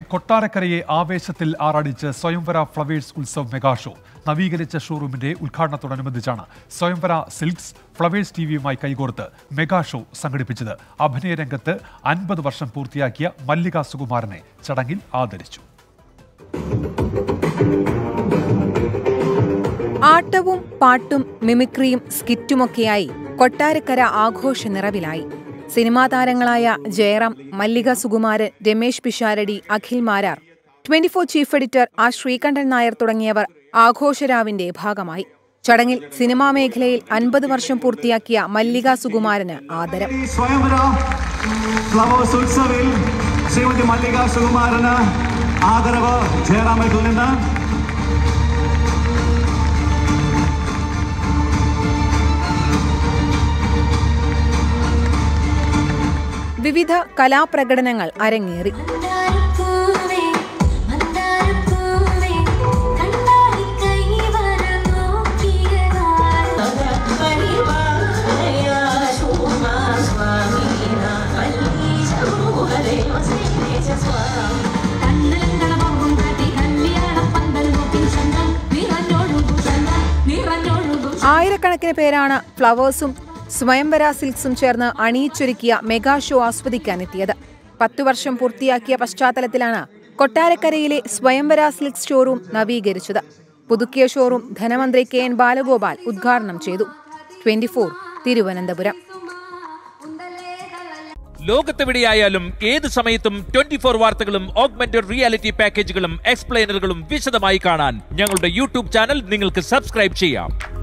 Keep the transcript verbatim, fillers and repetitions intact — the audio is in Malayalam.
കൊട്ടാരക്കരയെ ആവേശത്തിൽ ആറാടിച്ച് സ്വയംവര ഫ്ലവേഴ്സ് ഉത്സവ് മെഗാ ഷോ. നവീകരിച്ച ഷോറൂമിന്റെ ഉദ്ഘാടനത്തോടനുബന്ധിച്ചാണ് സ്വയംവര സിൽക്സ് ഫ്ലവേഴ്സ് ടിവിയുമായി കൈകോർത്ത് മെഗാ ഷോ സംഘടിപ്പിച്ചത്. അഭിനയ രംഗത്ത് അൻപത് വർഷം പൂർത്തിയാക്കിയ മല്ലിക സുകുമാരനെ ചടങ്ങിൽ ആദരിച്ചു. ആട്ടവും പാട്ടും മിമിക്രിയും സ്കിറ്റുമൊക്കെയായി കൊട്ടാരക്കര ആഘോഷ നിറവിലായി. സിനിമാ താരങ്ങളായ Jayaram, Mallika Sukumaran, Ramesh Pisharody, Akhil Marar, twenty four chief editor R Sreekandan Nair തുടങ്ങിയവർ ആഘോഷരാവിന്റെ ഭാഗമായി. ചടങ്ങിൽ സിനിമാ മേഖലയിൽ അൻപത് വർഷം പൂർത്തിയാക്കിയ മല്ലിക സുകുമാരന് ആദരം. വിവിധ കലാപ്രകടനങ്ങൾ അരങ്ങേറി. ആയിരക്കണക്കിന് പേരാണ് ഫ്ലവേഴ്സും സ്വയംവര സിൽക്സും ചേർന്ന് അണിയിച്ചൊരുക്കിയ മെഗാ ഷോ ആസ്വദിക്കാനെത്തിയത്. പത്തു വർഷം പൂർത്തിയാക്കിയ പശ്ചാത്തലത്തിലാണ് കൊട്ടാരക്കരയിലെ സ്വയംവര സിൽക്സ് ഷോറൂം നവീകരിച്ചത്. പുതുക്കിയ ഷോറൂം ധനമന്ത്രി കെ എൻ ബാലഗോപാൽ ഉദ്ഘാടനം ചെയ്തു. Twenty four Thiruvananthapuram. ലോകത്തെവിടെയായാലും ഏത് സമയത്തും ട്വന്റി ഫോർ വാർത്തകളും ഓഗ്മെന്റഡ് റിയാലിറ്റി പാക്കേജുകളും എക്സ്പ്ലെയിനറുകളും വിശദമായി കാണാൻ ഞങ്ങളുടെ യൂട്യൂബ് ചാനൽ നിങ്ങൾക്ക് സബ്സ്ക്രൈബ് ചെയ്യാം.